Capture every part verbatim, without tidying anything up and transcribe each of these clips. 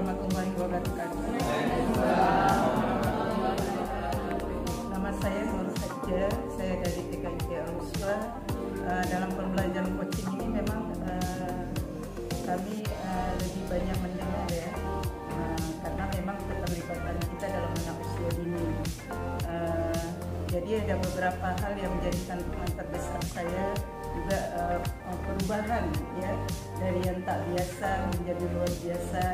warahmatullahi wabarakatuh. Nama saya Nur Sajja, saya dari T K I P Al-Uswa. Uh, dalam pembelajaran coaching ini memang uh, kami uh, lebih banyak mendengar ya, uh, karena memang keterlibatan kita dalam anak usia dini. Uh, jadi ada beberapa hal yang menjadi tantangan terbesar saya juga, uh, perubahan ya, dari yang tak biasa menjadi luar biasa,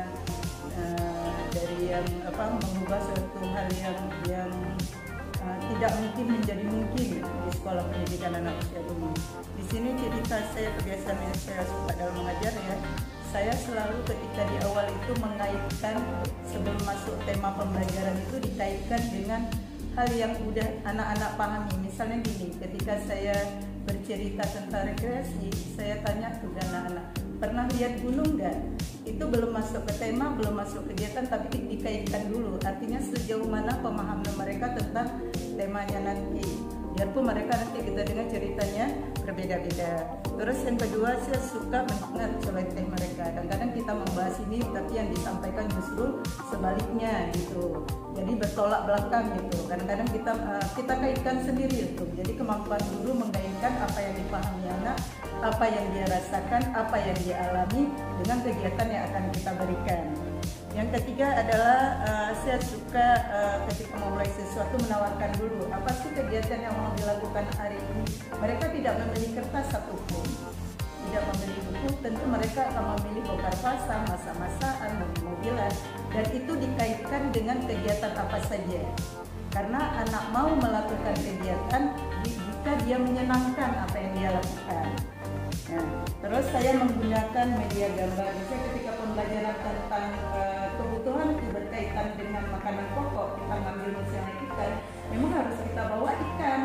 uh, dari yang apa mengubah suatu hal yang yang uh, tidak mungkin menjadi mungkin di sekolah pendidikan anak usia dini. Di sini cerita saya, kebiasaan yang saya suka dalam mengajar ya, saya selalu ketika di awal itu mengaitkan sebelum masuk tema pembelajaran itu dikaitkan dengan hal yang udah anak-anak pahami. Misalnya gini, ketika saya bercerita tentang rekreasi, saya tanya ke anak-anak, pernah lihat gunung nggak? Itu belum masuk ke tema, belum masuk kegiatan, tapi dikaitkan dulu. Artinya sejauh mana pemahaman mereka tentang temanya nanti. Biarpun mereka nanti kita dengar ceritanya berbeda-beda. Terus yang kedua, saya suka mendengar celoteh mereka. Kadang-kadang kita membahas ini, tapi yang disampaikan justru sebaliknya gitu. Jadi bertolak belakang gitu. Kadang-kadang kita uh, kita kaitkan sendiri itu. Jadi kemampuan guru mengaitkan apa yang dipahami anak, apa yang dia rasakan, apa yang dia alami dengan kegiatan yang akan kita berikan. Yang ketiga adalah uh, saya suka uh, ketika memulai sesuatu menawarkan dulu apa sih kegiatan yang mau dilakukan hari ini. Mereka tidak membeli kertas satupun, tidak membeli buku, tentu mereka akan memilih bongkar pasang, masak-masakan, mobil-mobilan, dan itu dikaitkan dengan kegiatan apa saja. Karena anak mau melakukan kegiatan jika dia menyenangkan apa yang dia lakukan. Nah, terus saya menggunakan media gambar. Misalnya ketika pembelajaran tentang uh, kebutuhan itu berkaitan dengan makanan pokok, kita ngambil misalnya ikan, memang harus kita bawa ikan,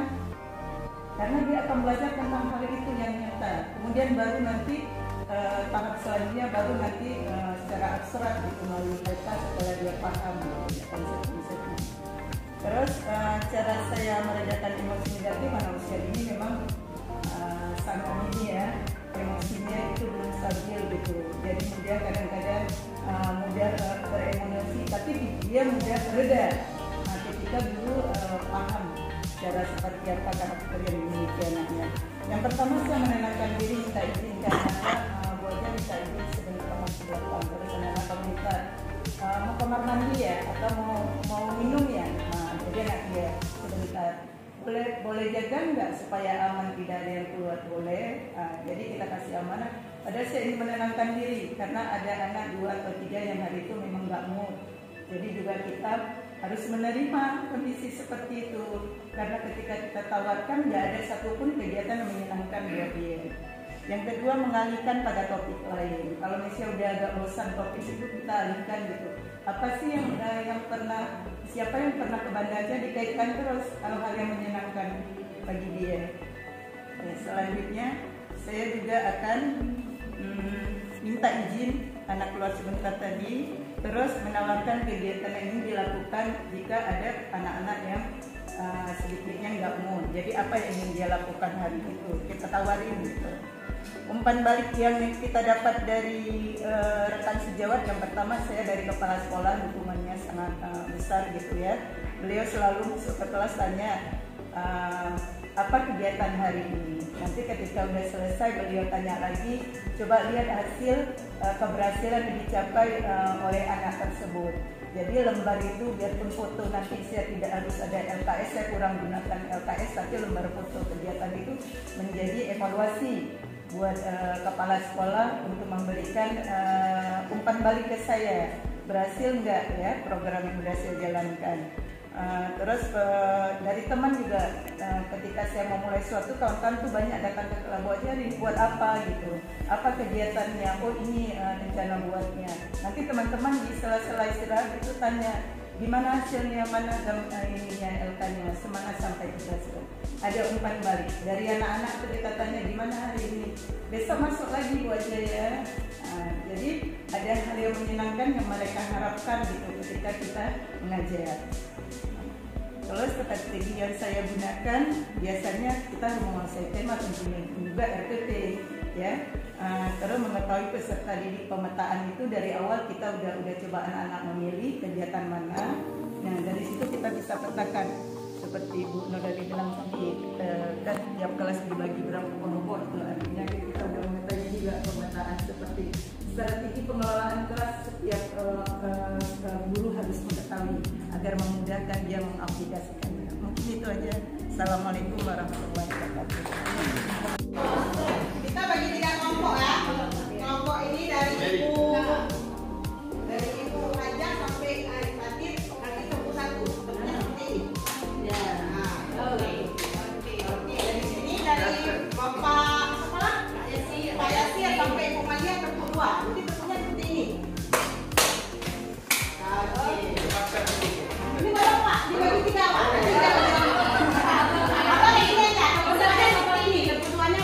karena dia akan belajar tentang hal itu yang nyata. Kemudian baru nanti uh, tahap selanjutnya baru nanti uh, secara abstrak itu melalui kertas setelah dia paham konsep-konsepnya. Terus uh, cara saya meredakan emosi negatif anak usia ini memang uh, sama ini ya, emosinya itu belum stabil gitu. Jadi mudah kadang-kadang uh, mudah uh, beremosi, tapi dia mudah reda. Nah, ketika dulu uh, paham cara seperti apa karakter yang dimiliki anaknya. Yang pertama saya menenangkan diri, minta izin ke anak, uh, buatnya minta izin sebentar masih belakang. Terus anak-anak kamu minta uh, mau kamar mandi ya, atau mau mau minum ya. Nah, jadi anak dia sebentar. Boleh, boleh jaga nggak supaya aman, tidak ada yang keluar? Boleh. Nah, jadi kita kasih amanah. Padahal saya ingin menenangkan diri karena ada anak dua atau tiga yang hari itu memang nggak mood. Jadi juga kita harus menerima kondisi seperti itu, karena ketika kita tawarkan nggak ada satupun kegiatan yang menyenangkan buat dia. Yang kedua, mengalihkan pada topik lain. Kalau misalnya udah agak bosan topik itu, kita alihkan gitu. Apa sih yang uh, yang pernah, siapa yang pernah ke Banda Aceh, dikaitkan terus hal-hal yang menyenangkan bagi dia. Ya, selanjutnya saya juga akan hmm, minta izin anak keluar sebentar tadi, terus menawarkan kegiatan yang ingin dilakukan jika ada anak-anak yang uh, sedikitnya nggak mood. Jadi apa yang ingin dia lakukan hari itu, kita tawarin gitu. Umpan balik yang kita dapat dari uh, rekan sejawat, yang pertama saya dari kepala sekolah, dukungannya sangat uh, besar gitu ya. Beliau selalu masuk ke kelas tanya uh, apa kegiatan hari ini. Nanti ketika udah selesai beliau tanya lagi, coba lihat hasil uh, keberhasilan yang dicapai uh, oleh anak tersebut. Jadi lembar itu biarpun foto nanti saya tidak harus ada L K S, saya kurang gunakan L K S, tapi lembar foto kegiatan itu menjadi evaluasi buat uh, kepala sekolah untuk memberikan uh, umpan balik ke saya, berhasil nggak ya program yang sudah saya jalankan. Uh, terus uh, dari teman juga, uh, ketika saya mau mulai suatu, kawan-kawan tuh banyak datang ke kelas, buatnya buat apa gitu, apa kegiatannya, oh ini uh, rencana buatnya. Nanti teman-teman di sela-sela istirahat itu tanya, gimana hasilnya, mana uh, ininya L K-nya, semangat sampai berhasil. Ada umpan balik dari anak-anak itu, kita tanya gimana hari ini, besok masuk lagi buatnya ya. Nah, jadi ada hal yang menyenangkan yang mereka harapkan gitu ketika kita mengajar. Terus strategi yang saya gunakan, biasanya kita menguasai tema tentunya juga R P P ya. Uh, Karena mengetahui peserta didik pemetaan itu dari awal kita udah udah coba anak-anak memilih kegiatan mana. Nah dari situ kita bisa petakan seperti Bu Nodali bilang tadi, eh, kan tiap kelas dibagi berapa kelompok itu artinya kita udah mengetahui juga pemetaan seperti strategi pengelolaan kelas setiap uh, uh, guru harus mengetahui agar memudahkan dia mengaplikasikannya. Mungkin itu aja. Assalamualaikum warahmatullahi wabarakatuh. Kita bagi tiga kelompok ya. Kelompok ini dari ibu dari ibu Raja sampai Ari Fatir kali satu satu. Bentuknya seperti ini. Ya. Nah, oke. Oke. Dari sini dari Bapak siapa? Pak Yasir. Pak Yasir sampai Ibu Malia bentuk dua. Jadi bentuknya seperti ini. Oke. Ini berapa Pak? Dibagi tiga Pak. Apa ini aja? Bentuknya seperti ini. Bentuknya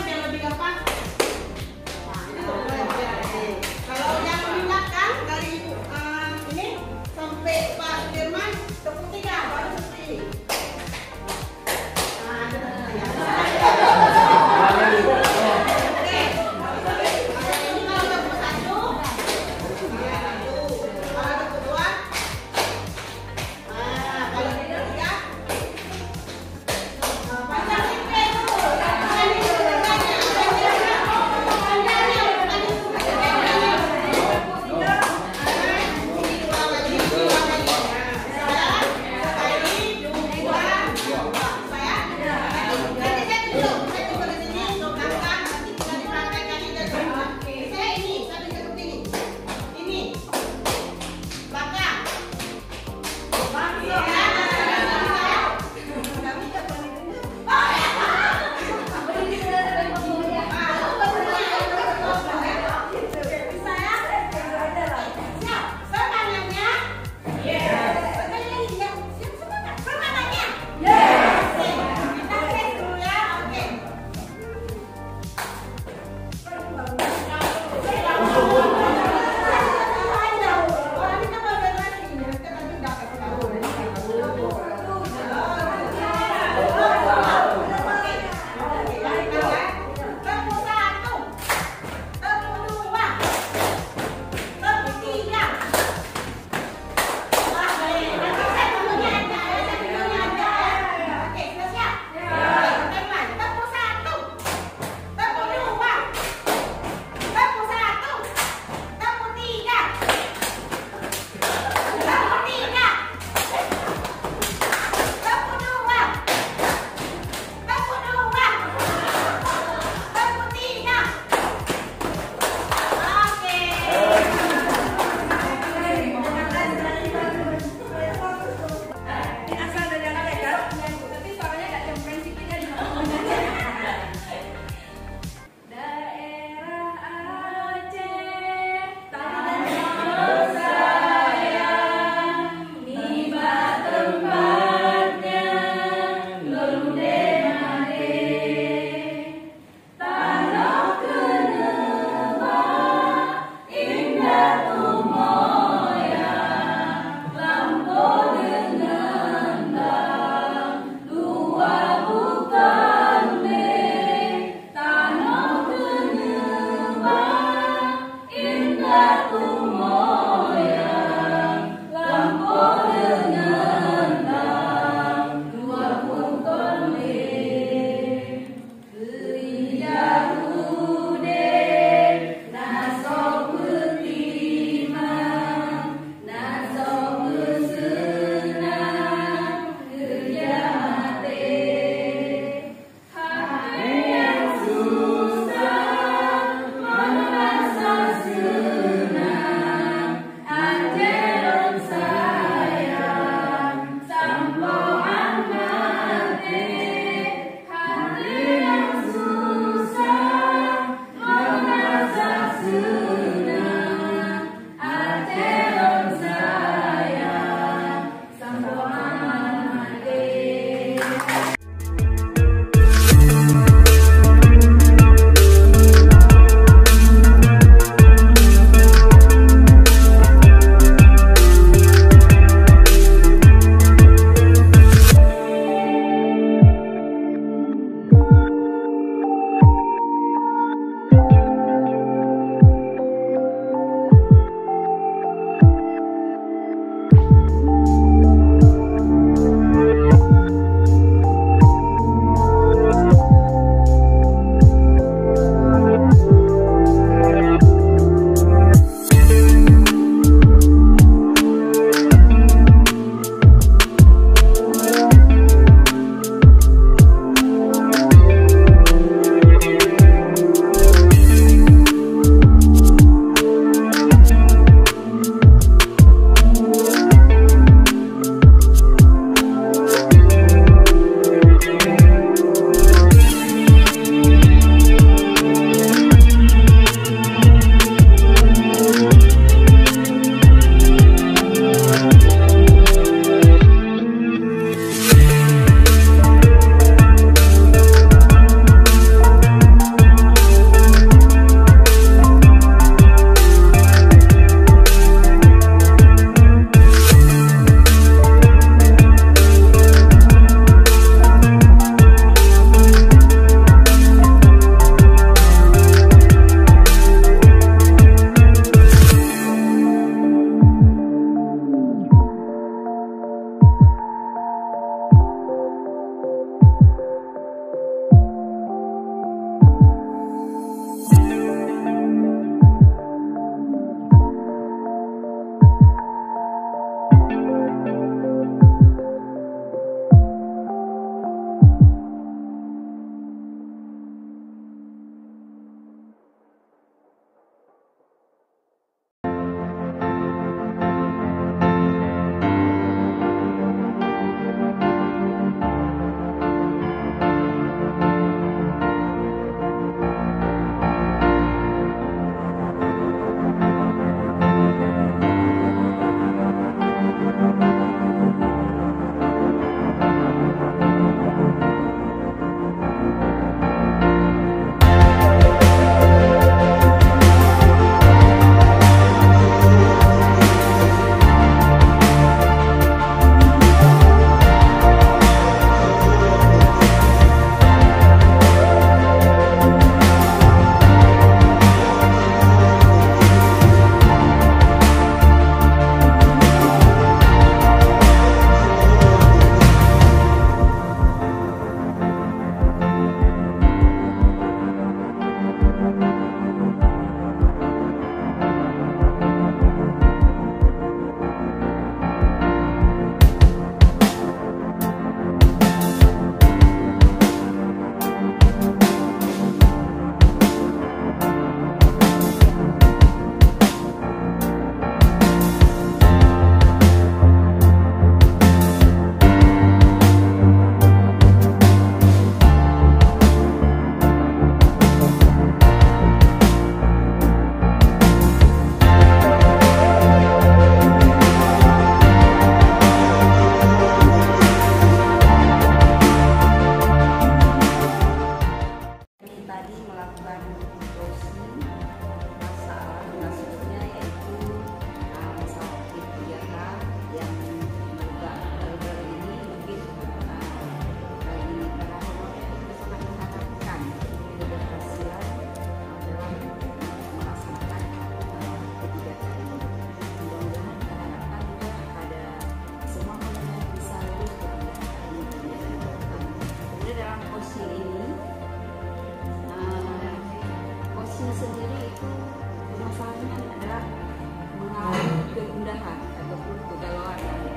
sendiri itu masalahnya adalah mengalami kegundahan ataupun kegalauan.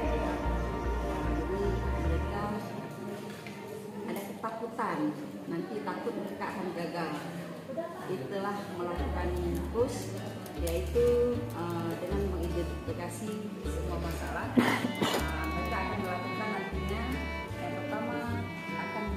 Jadi mereka ada ketakutan, nanti takut mereka akan gagal. Itulah melakukan push, yaitu uh, dengan mengidentifikasi semua masalah. Uh, mereka akan melakukan nantinya yang pertama akan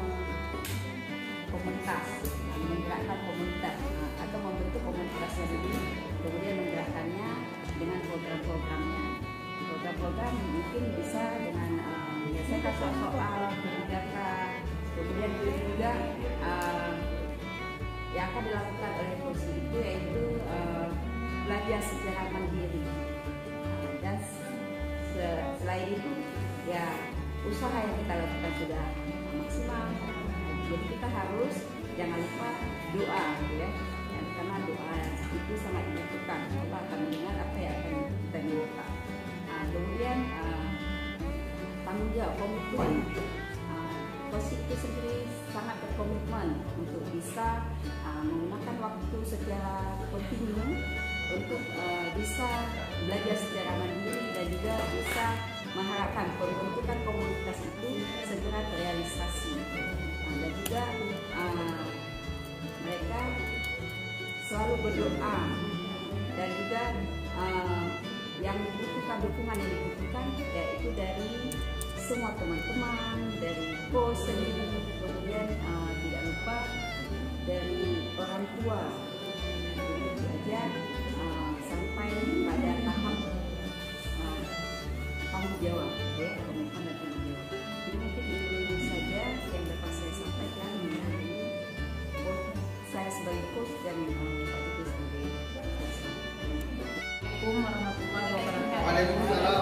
komunitas, menggerakkan komunitas uh, atau membentuk komunitas sendiri, kemudian menggerakkannya dengan program-programnya. Program-program mungkin bisa dengan uh, biasanya soal-soal kebijakan, kemudian juga uh, yang akan dilakukan oleh kursi itu yaitu uh, belajar secara mandiri, uh, dan se selain itu ya usaha yang kita lakukan sudah maksimal. Jadi kita harus jangan lupa doa, ya, ya karena doa itu sangat dibutuhkan. Allah akan mendengar apa yang akan kita minta. Nah, kemudian uh, tanggung jawab, komitmen. Kursi itu sendiri sangat berkomitmen untuk bisa uh, menggunakan waktu secara kontinu untuk uh, bisa belajar secara mandiri dan juga bisa mengharapkan pembentukan komunitas itu segera terrealisasi. Uh, dan juga uh, mereka selalu berdoa dan juga uh, yang dibutuhkan, dukungan yang dibutuhkan yaitu dari semua teman-teman, dari bos sendiri, kemudian uh, tidak lupa dari orang tua. Begitu aja uh, sampai pada tahap uh, tanggung jawab, ya, komitmen dan tanggung jawab. Jadi mungkin itu saja yang dapat saya sampaikan mengenai saya sebagai coach dan uh, Pak Tutu sebagai coach. Assalamualaikum warahmatullahi wabarakatuh. Waalaikumsalam.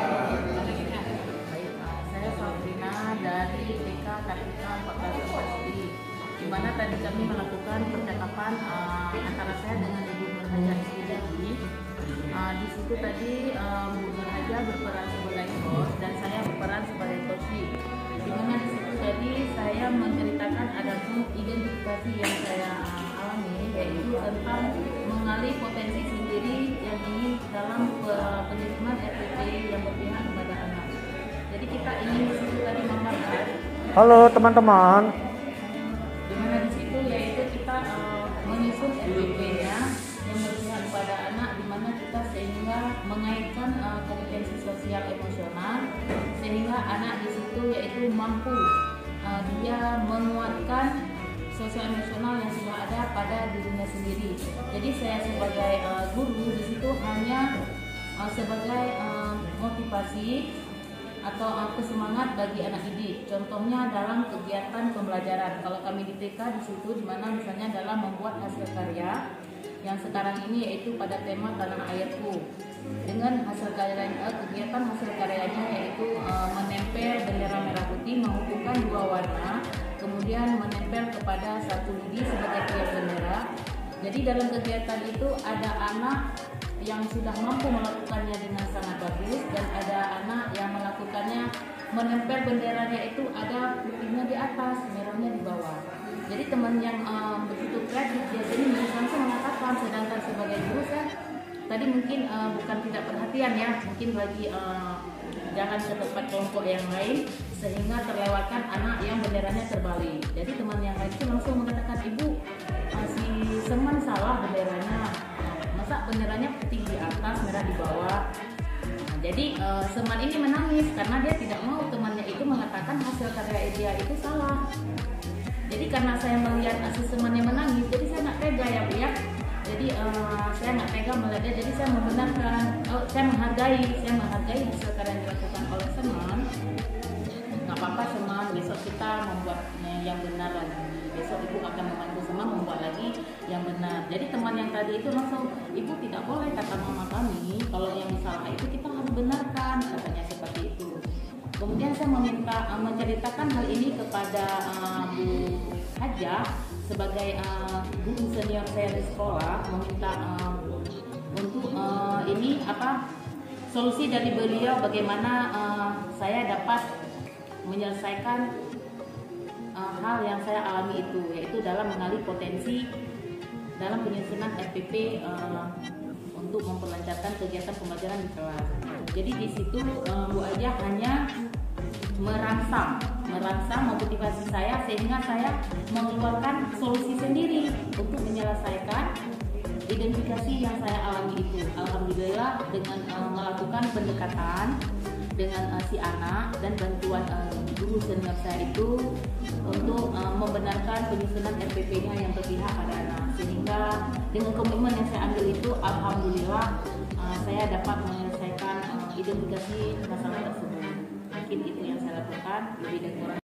Dari T K K T K empat belas Pasti, di mana tadi kami melakukan percakapan uh, antara saya dengan Ibu Nurhaja Iswidati. Uh, di situ tadi uh, Bu Nurhaja berperan sebagai host dan saya berperan sebagai coach. Di mana di situ tadi saya menceritakan ada identifikasi yang saya uh, alami, yaitu tentang mengali potensi sendiri yang ingin dalam penerimaan R T P yang berpihak kepada anak. Jadi kita ingin di situ tadi memaparkan. Halo teman-teman. Di mana di situ yaitu kita uh, menyusun R T P-nya yang berpihak kepada anak, di mana kita sehingga mengaitkan uh, kompetensi sosial emosional sehingga anak di situ yaitu mampu uh, dia menguatkan sosial emosional yang sudah ada pada dirinya sendiri. Jadi saya sebagai uh, guru di situ hanya uh, sebagai uh, motivasi atau uh, semangat bagi anak didik. Contohnya dalam kegiatan pembelajaran. Kalau kami di T K di situ, di mana misalnya dalam membuat hasil karya yang sekarang ini yaitu pada tema Tanah Airku. Dengan hasil karya uh, kegiatan hasil karyanya yaitu uh, menempel bendera merah putih menghubungkan dua warna, kemudian menempel kepada satu lidi sebagai tiang bendera. Jadi dalam kegiatan itu ada anak yang sudah mampu melakukannya dengan sangat bagus dan ada anak yang melakukannya menempel benderanya itu ada putihnya di atas, merahnya di bawah. Jadi teman yang um, begitu kreatif biasanya langsung mengatakan, sedangkan sebagai guru saya tadi mungkin uh, bukan tidak perhatian ya, mungkin lagi uh, jangan ke tempat kelompok yang lain sehingga terlewatkan anak yang benderanya terbalik. Jadi teman yang lain itu langsung mengatakan, ibu uh, si Seman salah benderanya. Masa benderanya putih di atas, merah di bawah. Nah, jadi uh, Seman ini menangis karena dia tidak mau temannya itu mengatakan hasil karya dia itu salah. Jadi karena saya melihat hasil Semannya menangis, jadi saya nggak tega ya Bu ya. Jadi uh, saya nggak tega melihat dia, jadi saya membenarkan, oh, saya menghargai, saya menghargai hasil karya yang dilakukan oleh Seman. Nggak apa-apa Seman, besok kita membuat yang benar lagi. Besok ibu akan membantu Seman membuat lagi yang benar. Jadi teman yang tadi itu langsung, ibu tidak boleh kata mama kami, kalau yang salah itu kita harus benarkan, katanya seperti itu. Kemudian saya meminta uh, menceritakan hal ini kepada uh, Bu Haja sebagai uh, guru senior saya di sekolah, meminta uh, untuk uh, ini apa solusi dari beliau bagaimana uh, saya dapat menyelesaikan uh, hal yang saya alami itu, yaitu dalam mengali potensi dalam penyusunan R P P uh, untuk memperlancarkan kegiatan pembelajaran di kelas. Jadi di situ uh, Bu Ajah hanya merangsang, merangsang motivasi saya sehingga saya mengeluarkan solusi sendiri untuk menyelesaikan identifikasi yang saya alami itu. Alhamdulillah dengan uh, melakukan pendekatan dengan uh, si anak dan bantuan uh, guru senior saya itu untuk uh, membenarkan penyusunan R P P-nya yang berpihak pada anak, sehingga dengan komitmen yang saya ambil itu alhamdulillah uh, saya dapat menyelesaikan uh, identifikasi masalah tersebut. Mungkin itu yang saya lakukan, lebih dan kurang.